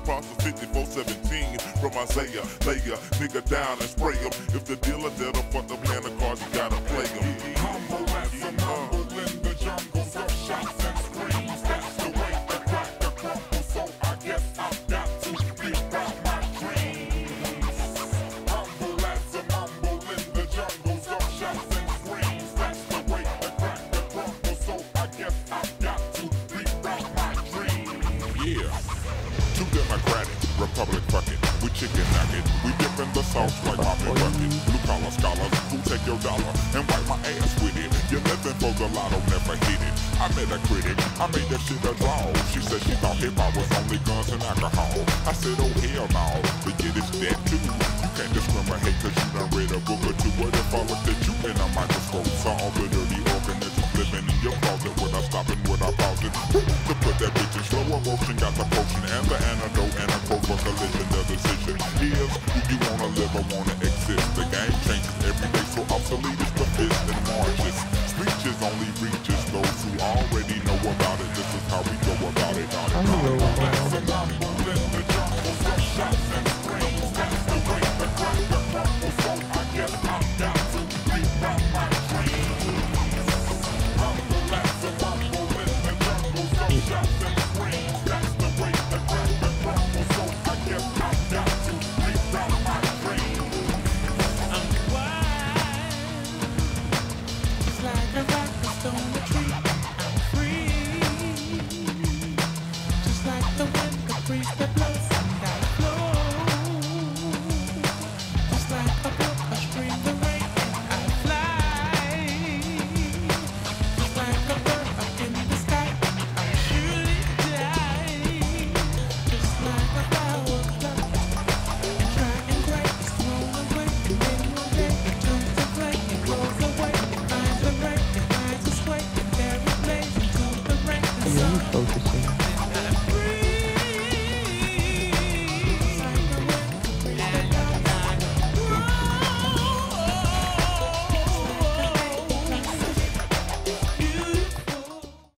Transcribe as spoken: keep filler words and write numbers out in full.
Props fifty-four seventeen from Isaiah. Lay a nigga down and spray him. If the dealer did a fuck up hand of cards, you gotta play him. Humble as a mumble in the jungle, so shots and screams. That's the way the cracker crumbles, so I guess I've got to rewrite my dreams. Humble as a mumble in the jungle, so shots and screams. That's the way the cracker crumbles, so I guess I've got to rewrite my dreams. Yeah. Too democratic, Republic fucking. We chicken nugget, we dipping the sauce like poppin' bucket. Blue collar scholars who take your dollar and wipe my ass with it. You're living for the lotto, never hit it. I met a critic, I made that shit a draw. She said she thought hip hop was only guns and alcohol. I said, oh hell no, the kid is dead too. You can't discriminate cause you done read a book or two. What if I looked at you in a microscope? Saw all the dirty organisms living in your closet. Would I stop it, would I pause it? To put that bitch in slow motion, got the potion and the antidote and a quote for collision. The decision is, do you wanna live or wanna exist? The game changes every day, so obsolete is the fist and marches. Speeches only reaches those who already know about it. This is how we go about it. I know about it. Mumble in the jungle, so shots and screams. That's the way the cracker crumbles, so I guess I've got to rewrite my dreams. Humble as a mumble in the jungle, so shots and screams. That's the way the cracker crumbles, so I guess I've got to rewrite my dreams. I'm wild, just like a rock that's on the tree. I'm free, just like the wind, the breeze that blows, and I flow. Just like a brook, a stream, the rain, and I fly. Just like a bird up in the sky, I surely die. Just like a flower plucked and dry and gray, it's thrown away, and then one day it turns to clay, it grows away, it finds the rain, it finds its way, and there it lays into the rain. The Are you sun focusing?